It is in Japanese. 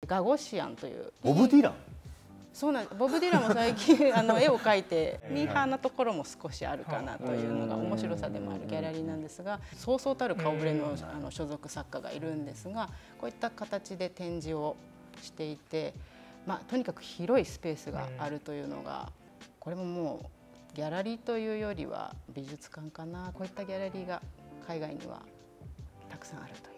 ガゴシアンという。 ボブ・ディラン。 そうなんです。ボブ・ディランも最近絵を描いてミーハーなところも少しあるかなというのが面白さでもあるギャラリーなんですが、そうそうたる顔ぶれの所属作家がいるんですが、こういった形で展示をしていて、とにかく広いスペースがあるというのが、これももうギャラリーというよりは美術館かな。こういったギャラリーが海外にはたくさんあるという。